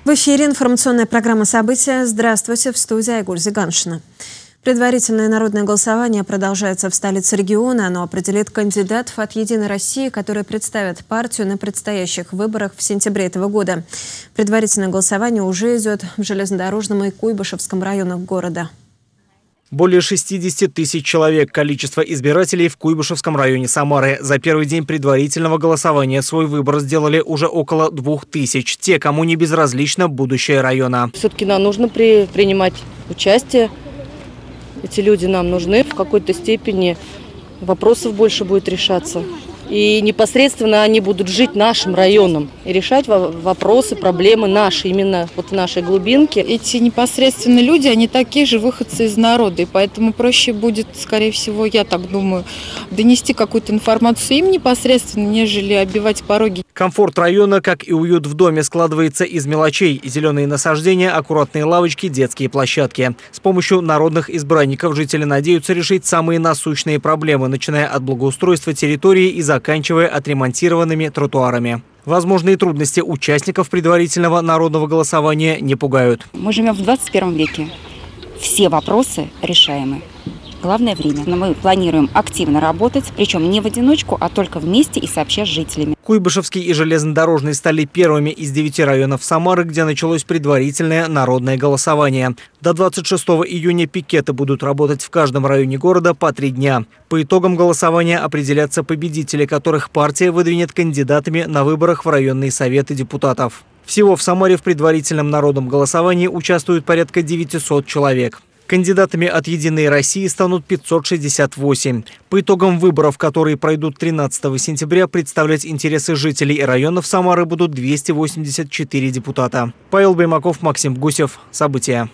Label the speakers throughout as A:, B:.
A: В эфире информационная программа «События». Здравствуйте, в студии Айгуль Зиганшина. Предварительное народное голосование продолжается в столице региона. Оно определит кандидатов от «Единой России», которые представят партию на предстоящих выборах в сентябре этого года. Предварительное голосование уже идет в Железнодорожном и Куйбышевском районах города.
B: Более 60 тысяч человек – количество избирателей в Куйбышевском районе Самары. За первый день предварительного голосования свой выбор сделали уже около 2000. Те, кому не безразлично будущее района.
C: Все-таки нам нужно принимать участие. Эти люди нам нужны. В какой-то степени вопросов больше будет решаться. И непосредственно они будут жить нашим районом и решать вопросы, проблемы наши, именно вот в нашей глубинке.
D: Эти непосредственные люди, они такие же выходцы из народа, и поэтому проще будет, скорее всего, я так думаю, донести какую-то информацию им непосредственно, нежели оббивать пороги.
B: Комфорт района, как и уют в доме, складывается из мелочей. Зеленые насаждения, аккуратные лавочки, детские площадки. С помощью народных избранников жители надеются решить самые насущные проблемы, начиная от благоустройства территории и заканчивая отремонтированными тротуарами. Возможные трудности участников предварительного народного голосования не пугают.
E: Мы живем в 21 веке. Все вопросы решаемы. Главное время. Но мы планируем активно работать, причем не в одиночку, а только вместе и сообща с жителями.
B: Куйбышевский и Железнодорожный стали первыми из 9 районов Самары, где началось предварительное народное голосование. До 26 июня пикеты будут работать в каждом районе города по 3 дня. По итогам голосования определятся победители, которых партия выдвинет кандидатами на выборах в районные советы депутатов. Всего в Самаре в предварительном народном голосовании участвуют порядка 900 человек. Кандидатами от «Единой России» станут 568. По итогам выборов, которые пройдут 13 сентября, представлять интересы жителей районов Самары будут 284 депутата. Павел Баймаков, Максим Гусев. События.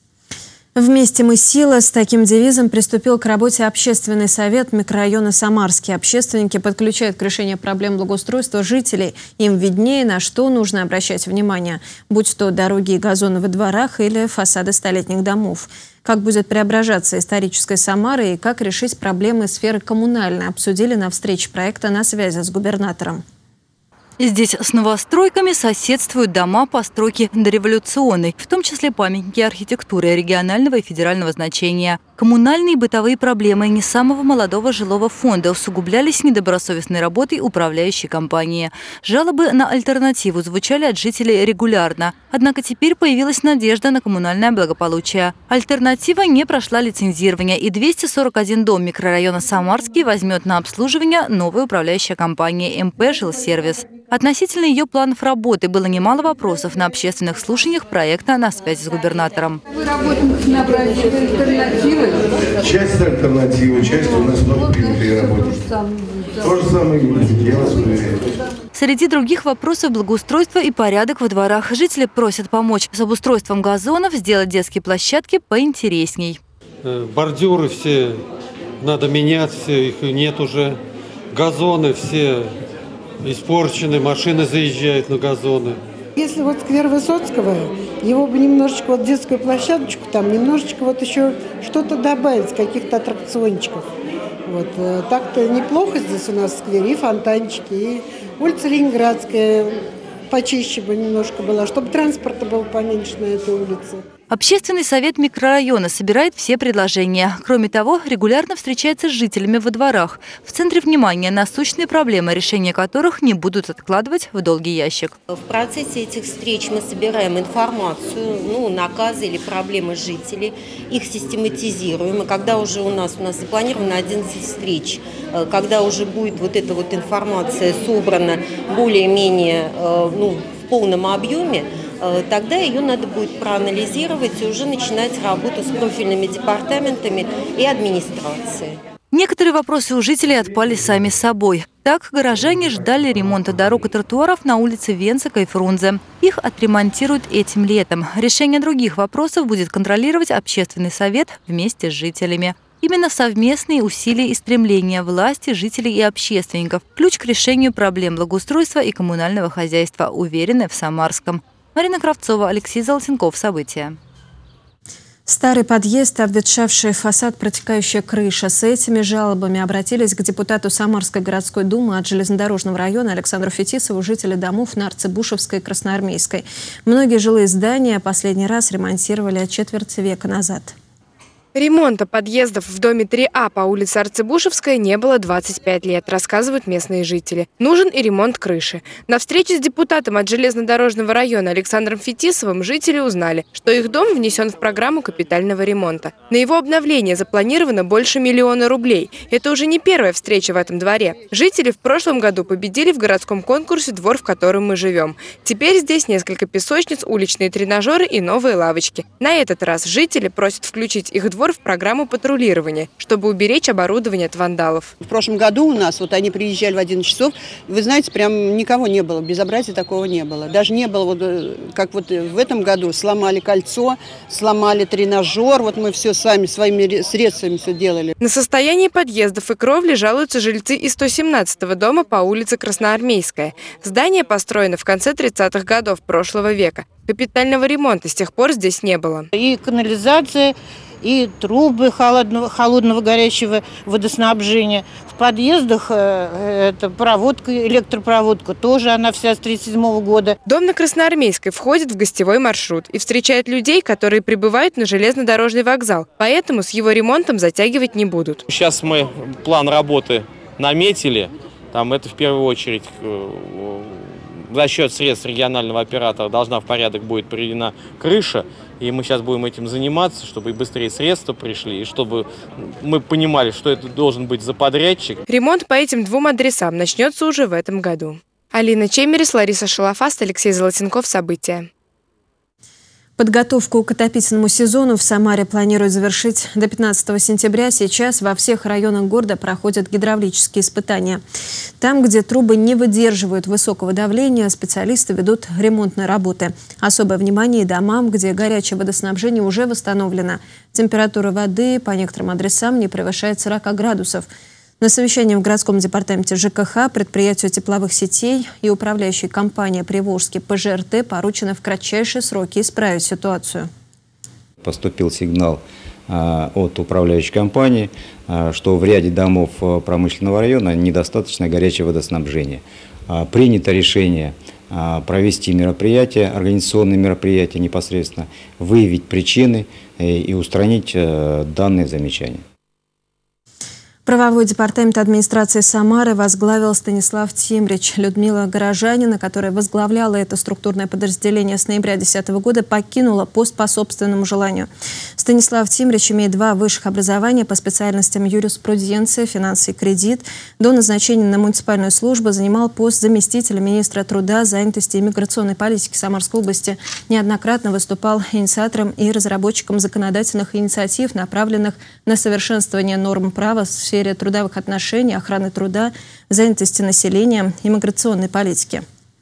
A: Вместе мы сила. С таким девизом приступил к работе общественный совет микрорайона Самарский. Общественники подключают к решению проблем благоустройства жителей. Им виднее, на что нужно обращать внимание, будь то дороги и газоны во дворах или фасады столетних домов. Как будет преображаться историческая Самара и как решить проблемы сферы коммунальной, обсудили на встрече проекта «На связи» с губернатором.
F: Здесь с новостройками соседствуют дома постройки дореволюционной, в том числе памятники архитектуры регионального и федерального значения. Коммунальные и бытовые проблемы не самого молодого жилого фонда усугублялись недобросовестной работой управляющей компании. Жалобы на альтернативу звучали от жителей регулярно. Однако теперь появилась надежда на коммунальное благополучие. Альтернатива не прошла лицензирование, и 241 дом микрорайона Самарский возьмет на обслуживание новая управляющая компания МП «Жилсервис». Относительно ее планов работы было немало вопросов на общественных слушаниях проекта «На связи с губернатором».
G: Вы работаете на проекте альтернативы?
H: Часть альтернативы, часть у нас много принятые работы. То же самое и будет, я вас уверяю.
F: Среди других вопросов благоустройство и порядок во дворах. Жители просят помочь с обустройством газонов, сделать детские площадки поинтересней.
I: Бордюры все надо менять, все их нет уже. Газоны все испорчены, машины заезжают на газоны.
G: Если вот сквер Высоцкого, его бы немножечко, вот детскую площадочку, там немножечко вот еще что-то добавить, каких-то аттракциончиков. Вот. Так-то неплохо здесь у нас в сквере, и фонтанчики, и улица Ленинградская почище бы немножко была, чтобы транспорта было поменьше на этой улице.
F: Общественный совет микрорайона собирает все предложения. Кроме того, регулярно встречается с жителями во дворах. В центре внимания насущные проблемы, решения которых не будут откладывать в долгий ящик.
J: В процессе этих встреч мы собираем информацию, наказы или проблемы жителей, их систематизируем. И когда уже у нас запланировано 11 встреч, когда уже будет вот эта вот информация собрана более-менее в полном объеме, тогда ее надо будет проанализировать и уже начинать работу с профильными департаментами и администрацией.
F: Некоторые вопросы у жителей отпали сами собой. Так, горожане ждали ремонта дорог и тротуаров на улице Венцика и Фрунзе. Их отремонтируют этим летом. Решение других вопросов будет контролировать общественный совет вместе с жителями. Именно совместные усилия и стремления власти, жителей и общественников – ключ к решению проблем благоустройства и коммунального хозяйства, уверены в Самарском. Марина Кравцова, Алексей Золотенков. События.
A: Старый подъезд, обветшавший фасад, протекающая крыша. С этими жалобами обратились к депутату Самарской городской думы от железнодорожного района Александру Фетисову жители домов на Арцебушевской и Красноармейской. Многие жилые здания последний раз ремонтировали четверть века назад.
K: Ремонта подъездов в доме 3А по улице Арцебушевская не было 25 лет, рассказывают местные жители. Нужен и ремонт крыши. На встрече с депутатом от железнодорожного района Александром Фетисовым жители узнали, что их дом внесен в программу капитального ремонта. На его обновление запланировано больше 1 000 000 рублей. Это уже не первая встреча в этом дворе. Жители в прошлом году победили в городском конкурсе «Двор, в котором мы живем». Теперь здесь несколько песочниц, уличные тренажеры и новые лавочки. На этот раз жители просят включить их двор в программу патрулирования, чтобы уберечь оборудование от вандалов.
L: В прошлом году у нас, они приезжали в 11 часов, вы знаете, прям никого не было, безобразия такого не было. Даже не было, как в этом году, сломали кольцо, сломали тренажер, мы все сами, своими средствами все делали.
K: На состояние подъездов и кровли жалуются жильцы из 117-го дома по улице Красноармейская. Здание построено в конце 30-х годов прошлого века. Капитального ремонта с тех пор здесь не было.
M: И канализация, и трубы холодного горячего водоснабжения. В подъездах это проводка, электропроводка, тоже она вся с 1937 года.
K: Дом на Красноармейской входит в гостевой маршрут и встречает людей, которые прибывают на железнодорожный вокзал. Поэтому с его ремонтом затягивать не будут.
N: Сейчас мы план работы наметили. Это в первую очередь за счет средств регионального оператора должна в порядок будет приведена крыша. И мы сейчас будем этим заниматься, чтобы быстрее средства пришли, и чтобы мы понимали, что это должен быть за подрядчик.
K: Ремонт по этим 2 адресам начнется уже в этом году. Алина Чемерис, Лариса Шалафаст, Алексей Золотенков. События.
A: Подготовку к отопительному сезону в Самаре планируют завершить до 15 сентября. Сейчас во всех районах города проходят гидравлические испытания. Там, где трубы не выдерживают высокого давления, специалисты ведут ремонтные работы. Особое внимание и домам, где горячее водоснабжение уже восстановлено. Температура воды по некоторым адресам не превышает 40 градусов. На совещании в городском департаменте ЖКХ предприятию тепловых сетей и управляющей компании «Приволжский ПЖРТ» поручено в кратчайшие сроки исправить ситуацию.
O: Поступил сигнал от управляющей компании, что в ряде домов промышленного района недостаточно горячее водоснабжение. Принято решение провести мероприятия, организационные мероприятия непосредственно, выявить причины и устранить данные замечания.
A: Правовой департамент администрации Самары возглавил Станислав Тимрич. Людмила Горожанина, которая возглавляла это структурное подразделение с ноября 2010 года, покинула пост по собственному желанию. Станислав Тимрич имеет 2 высших образования по специальностям юриспруденция, финансы и кредит. До назначения на муниципальную службу занимал пост заместителя министра труда, занятости и миграционной политики Самарской области. Неоднократно выступал инициатором и разработчиком законодательных инициатив, направленных на совершенствование норм права в сфере трудовых отношений, охраны труда, занятости населения и миграционной политики.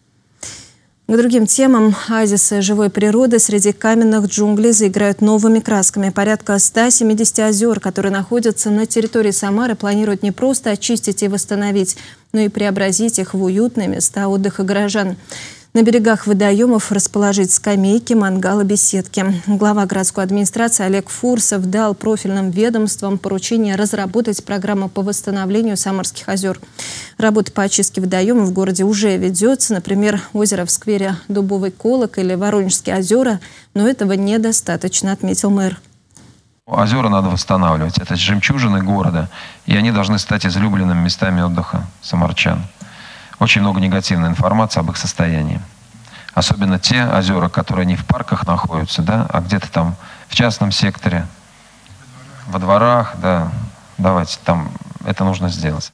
A: К другим темам. Оазисы живой природы среди каменных джунглей заиграют новыми красками. Порядка 170 озер, которые находятся на территории Самары, планируют не просто очистить и восстановить, но и преобразить их в уютные места отдыха горожан. На берегах водоемов расположить скамейки, мангалы, беседки. Глава городской администрации Олег Фурсов дал профильным ведомствам поручение разработать программу по восстановлению Самарских озер. Работа по очистке водоемов в городе уже ведется. Например, озеро в сквере Дубовый Колок или Воронежские озера. Но этого недостаточно, отметил мэр.
P: Озера надо восстанавливать. Это жемчужины города. И они должны стать излюбленными местами отдыха самарчан. Очень много негативной информации об их состоянии. Особенно те озера, которые не в парках находятся, а где-то там в частном секторе, во дворах. Давайте, там это нужно сделать.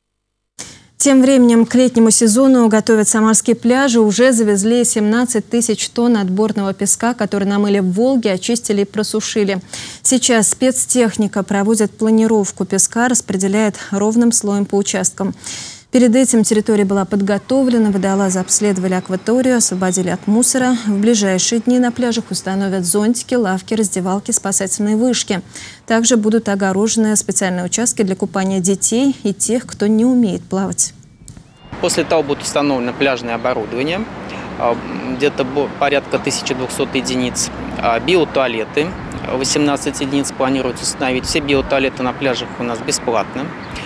A: Тем временем к летнему сезону готовят самарские пляжи. Уже завезли 17 тысяч тонн отборного песка, который намыли в Волге, очистили и просушили. Сейчас спецтехника проводит планировку песка, распределяет ровным слоем по участкам. Перед этим территория была подготовлена, водолазы обследовали акваторию, освободили от мусора. В ближайшие дни на пляжах установят зонтики, лавки, раздевалки, спасательные вышки. Также будут огорожены специальные участки для купания детей и тех, кто не умеет плавать.
Q: После того будет установлено пляжное оборудование, где-то порядка 1200 единиц, биотуалеты, 18 единиц планируется установить. Все биотуалеты на пляжах у нас бесплатны.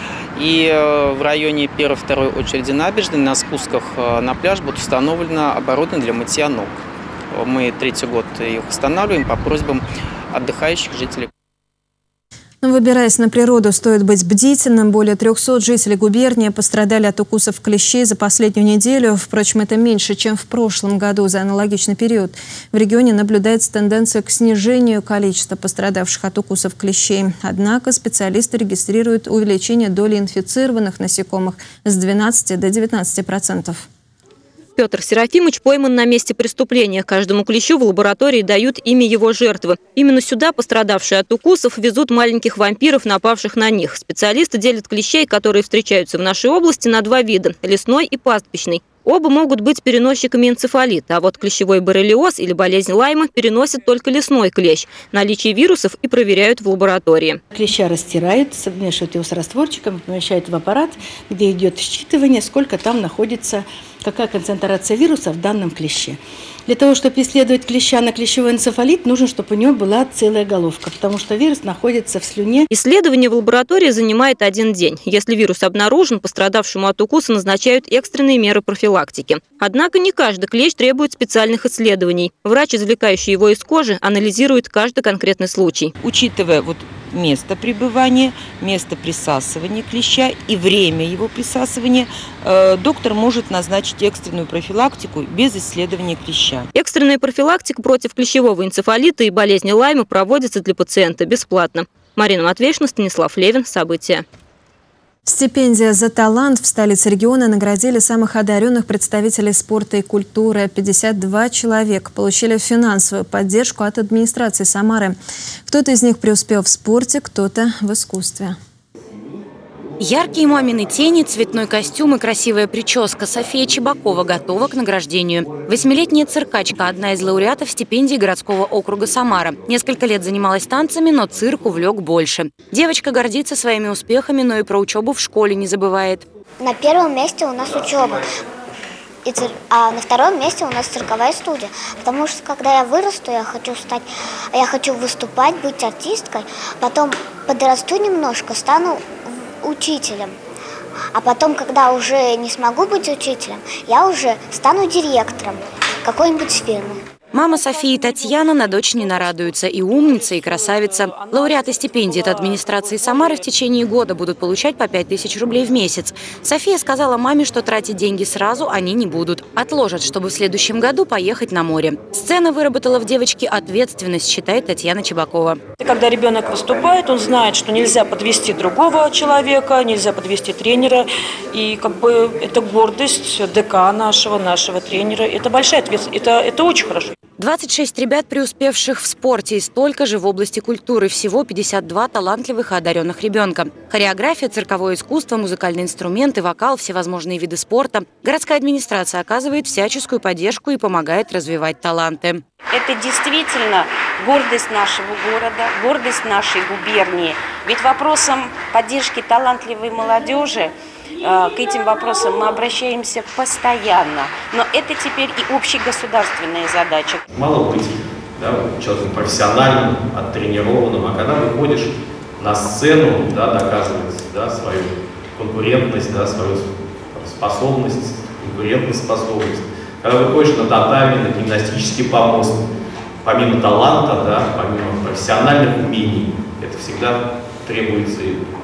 Q: И в районе 1-2 очереди набережной на спусках на пляж будет установлено оборудование для мытья ног. Мы 3-й год их устанавливаем по просьбам отдыхающих жителей.
A: Выбираясь на природу, стоит быть бдительным. Более 300 жителей губернии пострадали от укусов клещей за последнюю неделю. Впрочем, это меньше, чем в прошлом году за аналогичный период. В регионе наблюдается тенденция к снижению количества пострадавших от укусов клещей. Однако специалисты регистрируют увеличение доли инфицированных насекомых с 12 до 19%.
R: Петр Серафимович пойман на месте преступления. Каждому клещу в лаборатории дают имя его жертвы. Именно сюда пострадавшие от укусов везут маленьких вампиров, напавших на них. Специалисты делят клещей, которые встречаются в нашей области, на 2 вида – лесной и пастбищный. Оба могут быть переносчиками энцефалита, а вот клещевой боррелиоз или болезнь Лайма переносит только лесной клещ. Наличие вирусов и проверяют в лаборатории.
S: Клеща растирают, смешивают его с растворчиком, помещают в аппарат, где идет считывание, сколько там находится, какая концентрация вируса в данном клеще. Для того, чтобы исследовать клеща на клещевой энцефалит, нужно, чтобы у него была целая головка, потому что вирус находится в слюне.
R: Исследование в лаборатории занимает 1 день. Если вирус обнаружен, пострадавшему от укуса назначают экстренные меры профилактики. Однако не каждый клещ требует специальных исследований. Врач, извлекающий его из кожи, анализирует каждый конкретный случай.
T: Учитывая место пребывания, место присасывания клеща и время его присасывания, доктор может назначить экстренную профилактику без исследования клеща.
R: Экстренная профилактика против клещевого энцефалита и болезни Лайма проводится для пациента бесплатно. Марина Матвеевна, Станислав Левин. События.
A: Стипендия «За талант» в столице региона наградили самых одаренных представителей спорта и культуры. 52 человека получили финансовую поддержку от администрации Самары. Кто-то из них преуспел в спорте, кто-то в искусстве.
U: Яркие мамины тени, цветной костюм и красивая прическа. София Чебакова готова к награждению. 8-летняя циркачка – одна из лауреатов стипендии городского округа Самара. Несколько лет занималась танцами, но цирк увлек больше. Девочка гордится своими успехами, но и про учебу в школе не забывает.
V: На 1-м месте у нас учеба, а на 2-м месте у нас цирковая студия. Потому что когда я вырасту, я хочу выступать, быть артисткой. Потом подрасту немножко, стану учителем. А потом, когда уже не смогу быть учителем, я уже стану директором какой-нибудь фирмы.
U: Мама Софии Татьяна на дочь не нарадуется. И умница, и красавица. Лауреаты стипендии от администрации Самары в течение года будут получать по 5000 рублей в месяц. София сказала маме, что тратить деньги сразу они не будут. Отложат, чтобы в следующем году поехать на море. Сцена выработала в девочке ответственность, считает Татьяна Чебакова.
W: Когда ребенок выступает, он знает, что нельзя подвести другого человека, нельзя подвести тренера. И это гордость ДК нашего тренера. Это большая ответственность. Это очень хорошо.
U: 26 ребят, преуспевших в спорте, и столько же в области культуры. Всего 52 талантливых и одаренных ребенка. Хореография, цирковое искусство, музыкальные инструменты, вокал, всевозможные виды спорта. Городская администрация оказывает всяческую поддержку и помогает развивать таланты.
X: Это действительно гордость нашего города, гордость нашей губернии. Ведь вопросом поддержки талантливой молодежи, к этим вопросам мы обращаемся постоянно. Но это теперь и общегосударственная задача.
Y: Мало быть человеком профессиональным, оттренированным, а когда выходишь на сцену, доказывать свою конкурентность, свою способность, конкурентоспособность. Когда выходишь на татами, на гимнастический помост, помимо таланта, помимо профессиональных умений, это всегда требуется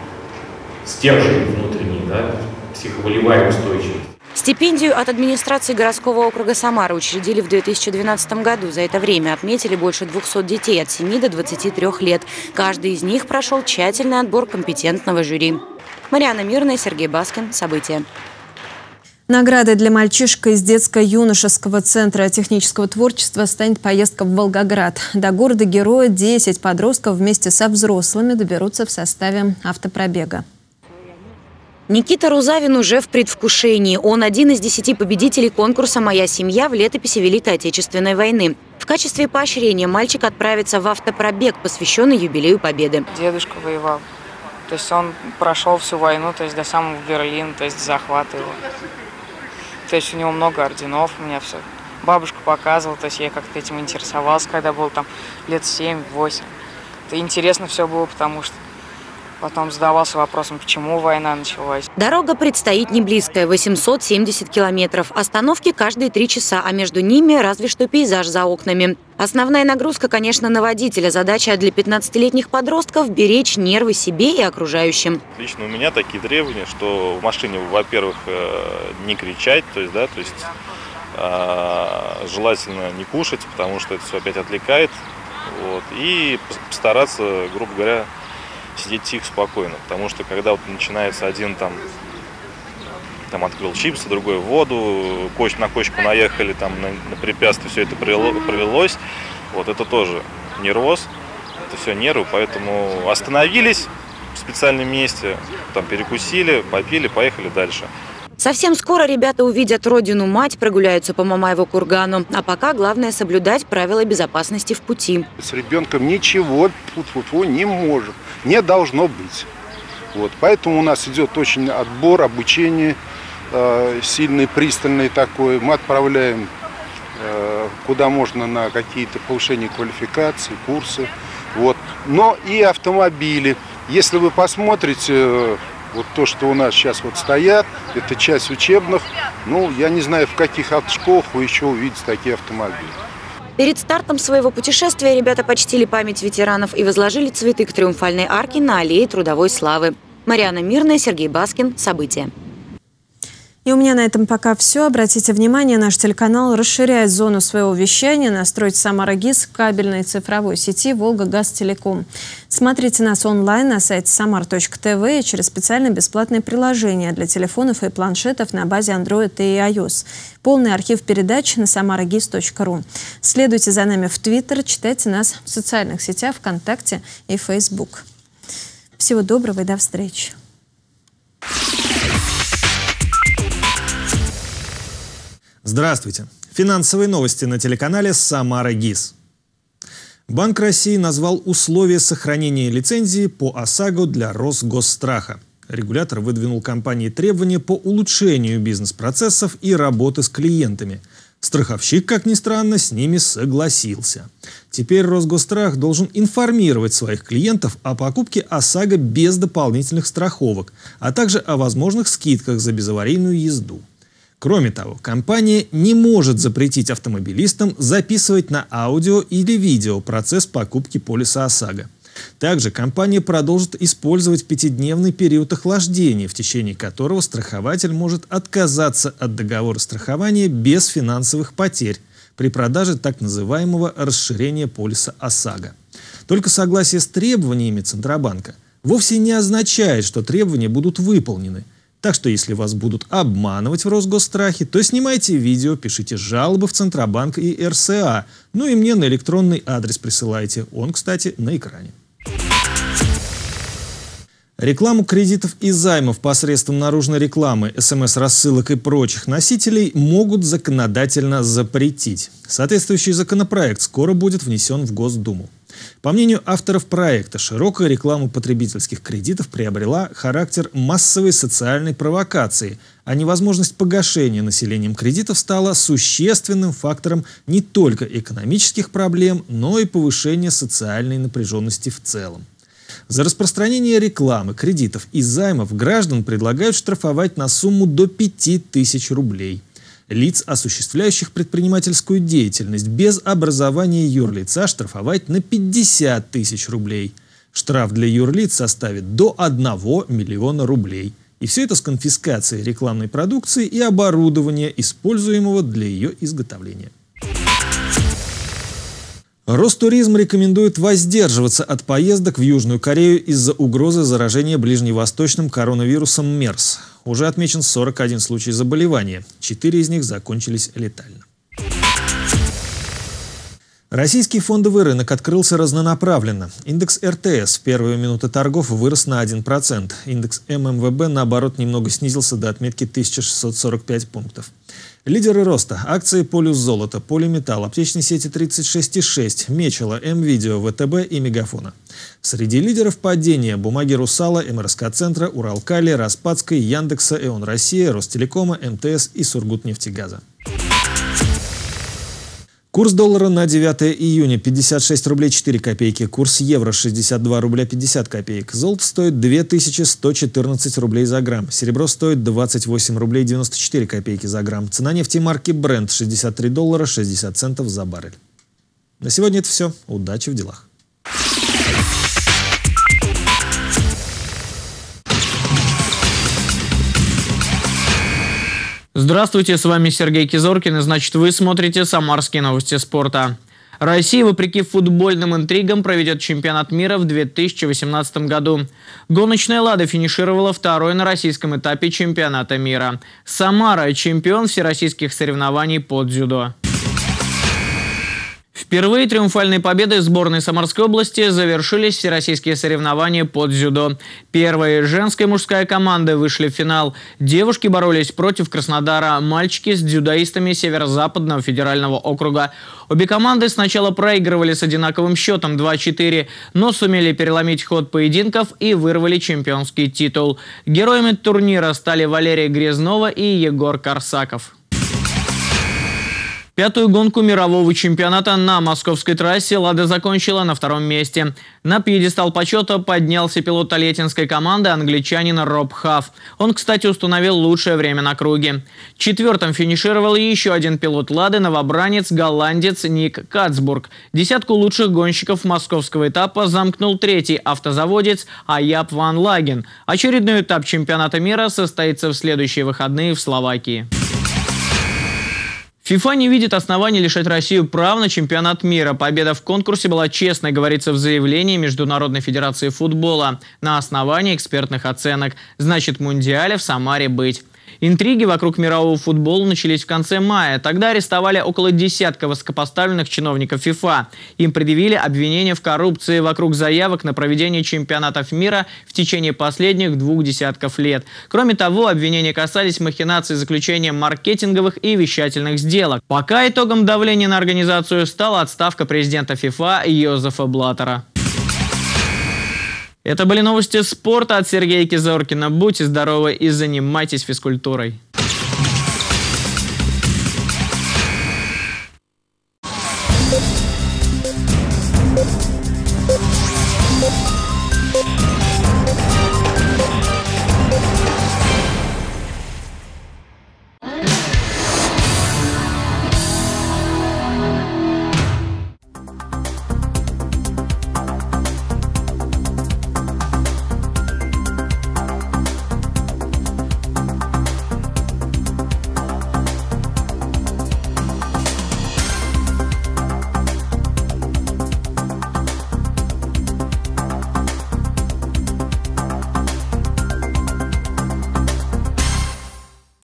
Y: стержень внутренний, психоволевая устойчивость.
U: Стипендию от администрации городского округа Самара учредили в 2012 году. За это время отметили больше 200 детей от 7 до 23 лет. Каждый из них прошел тщательный отбор компетентного жюри. Марьяна Мирная, Сергей Баскин. События.
A: Наградой для мальчишка из детско-юношеского центра технического творчества станет поездка в Волгоград. До города-героя 10 подростков вместе со взрослыми доберутся в составе автопробега.
U: Никита Рузавин уже в предвкушении. Он один из 10 победителей конкурса «Моя семья» в летописи Великой Отечественной войны. В качестве поощрения мальчик отправится в автопробег, посвященный юбилею Победы.
Z: Дедушка воевал. То есть он прошел всю войну, то есть до самого Берлина, то есть захват его. То есть у него много орденов, у меня все. Бабушка показывала, то есть я как-то этим интересовался, когда был там лет 7-8. как-то интересно все было, потому что потом задавался вопросом, почему война началась.
U: Дорога предстоит не близкая – 870 километров. Остановки каждые 3 часа, а между ними разве что пейзаж за окнами. Основная нагрузка, конечно, на водителя. Задача для 15-летних подростков – беречь нервы себе и окружающим.
B: Лично у меня такие требования, что в машине, во-первых, не кричать, то есть желательно не кушать, потому что это все опять отвлекает. Вот, и постараться, грубо говоря, сидеть тихо, спокойно, потому что когда вот начинается один там открыл чипсы, другой воду, на кочку наехали, на препятствие, все это пролилось, вот это тоже нервоз, это все нервы, поэтому остановились в специальном месте, перекусили, попили, поехали дальше.
U: Совсем скоро ребята увидят родину-мать, прогуляются по Мамаеву кургану. А пока главное соблюдать правила безопасности в пути.
C: С ребенком ничего не может, не должно быть. Вот. Поэтому у нас идет очень отбор, обучение сильный, пристальный такой. Мы отправляем куда можно на какие-то повышения квалификации, курсы. Вот. Но и автомобили. Если вы посмотрите... Вот то, что у нас сейчас стоят, это часть учебных. Я не знаю, в каких автошколах вы еще увидите такие автомобили.
U: Перед стартом своего путешествия ребята почтили память ветеранов и возложили цветы к триумфальной арке на аллее Трудовой славы. Марьяна Мирная, Сергей Баскин. События.
A: И у меня на этом пока все. Обратите внимание, наш телеканал расширяет зону своего вещания. Настроить Самара ГИС в кабельной цифровой сети «Волга-Газ-Телеком». Смотрите нас онлайн на сайте samar.tv и через специальное бесплатное приложение для телефонов и планшетов на базе Android и iOS. Полный архив передач на samaragis.ru. Следуйте за нами в Twitter, читайте нас в социальных сетях ВКонтакте и Facebook. Всего доброго и до встречи.
D: Здравствуйте! Финансовые новости на телеканале «Самара ГИС». Банк России назвал условия сохранения лицензии по ОСАГО для Росгосстраха. Регулятор выдвинул компании требования по улучшению бизнес-процессов и работы с клиентами. Страховщик, как ни странно, с ними согласился. Теперь Росгосстрах должен информировать своих клиентов о покупке ОСАГО без дополнительных страховок, а также о возможных скидках за безаварийную езду. Кроме того, компания не может запретить автомобилистам записывать на аудио или видео процесс покупки полиса ОСАГО. Также компания продолжит использовать 5-дневный период охлаждения, в течение которого страхователь может отказаться от договора страхования без финансовых потерь при продаже так называемого расширения полиса ОСАГО. Только согласие с требованиями Центробанка вовсе не означает, что требования будут выполнены. Так что, если вас будут обманывать в Росгосстрахе, то снимайте видео, пишите жалобы в Центробанк и РСА. И мне на электронный адрес присылайте. Он, кстати, на экране. Рекламу кредитов и займов посредством наружной рекламы, СМС-рассылок и прочих носителей могут законодательно запретить. Соответствующий законопроект скоро будет внесен в Госдуму. По мнению авторов проекта, широкая реклама потребительских кредитов приобрела характер массовой социальной провокации, а невозможность погашения населением кредитов стала существенным фактором не только экономических проблем, но и повышения социальной напряженности в целом. За распространение рекламы, кредитов и займов граждан предлагают штрафовать на сумму до 5000 рублей. Лиц, осуществляющих предпринимательскую деятельность без образования юрлица, штрафовать на 50 000 рублей. Штраф для юрлиц составит до 1 миллиона рублей. И все это с конфискацией рекламной продукции и оборудования, используемого для ее изготовления. Ростуризм рекомендует воздерживаться от поездок в Южную Корею из-за угрозы заражения ближневосточным коронавирусом МЕРС. Уже отмечен 41 случай заболевания. 4 из них закончились летально. Российский фондовый рынок открылся разнонаправленно. Индекс РТС в первые минуты торгов вырос на 1%. Индекс ММВБ, наоборот, немного снизился до отметки 1645 пунктов. Лидеры роста – акции Полюс Золото, Полиметалл, аптечной сети 36,6, Мечела, М-Видео, ВТБ и Мегафона. Среди лидеров падения – бумаги Русала, МРСК-центра, Уралкали, Распадской, Яндекса, ЭОН Россия, Ростелекома, МТС и Сургутнефтегаза. Курс доллара на 9 июня 56 рублей 4 копейки. Курс евро 62 рубля 50 копеек. Золото стоит 2114 рублей за грамм. Серебро стоит 28 рублей 94 копейки за грамм. Цена нефти марки Brent 63 доллара 60 центов за баррель. На сегодня это все. Удачи в делах.
E: Здравствуйте, с вами Сергей Кизоркин, и значит вы смотрите «Самарские новости спорта». Россия, вопреки футбольным интригам, проведет чемпионат мира в 2018 году. Гоночная «Лада» финишировала второй на российском этапе чемпионата мира. Самара – чемпион всероссийских соревнований по дзюдо. Впервые триумфальной победой сборной Самарской области завершились всероссийские соревнования по дзюдо. Первая женская и мужская команды вышли в финал. Девушки боролись против Краснодара, мальчики с дзюдоистами Северо-Западного федерального округа. Обе команды сначала проигрывали с одинаковым счетом 2-4, но сумели переломить ход поединков и вырвали чемпионский титул. Героями турнира стали Валерия Грязнова и Егор Корсаков. Пятую гонку мирового чемпионата на московской трассе «Лада» закончила на втором месте. На пьедестал почета поднялся пилот тольяттинской команды англичанин Роб Хафф. Он, кстати, установил лучшее время на круге. Четвертым финишировал еще один пилот «Лады» – новобранец голландец Ник Кацбург. Десятку лучших гонщиков московского этапа замкнул третий автозаводец Аяп Ван Лаген. Очередной этап чемпионата мира состоится в следующие выходные в Словакии. ФИФА не видит оснований лишать Россию прав на чемпионат мира. Победа в конкурсе была честной, говорится в заявлении Международной федерации футбола. На основании экспертных оценок. Значит, Мундиале в Самаре быть. Интриги вокруг мирового футбола начались в конце мая. Тогда арестовали около десятка высокопоставленных чиновников ФИФА. Им предъявили обвинения в коррупции вокруг заявок на проведение чемпионатов мира в течение последних 2 десятков лет. Кроме того, обвинения касались махинаций заключения маркетинговых и вещательных сделок. Пока итогом давления на организацию стала отставка президента ФИФА Йозефа Блаттера. Это были новости спорта от Сергея Кизоркина. Будьте здоровы и занимайтесь физкультурой.